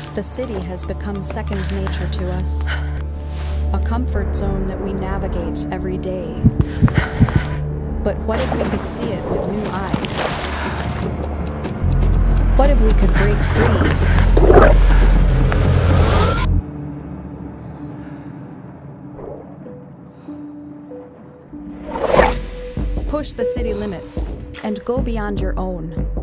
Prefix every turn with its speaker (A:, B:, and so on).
A: The city has become second nature to us, a comfort zone that we navigate every day. But what if we could see it with new eyes? What if we could break free? Push the city limits and go beyond your own.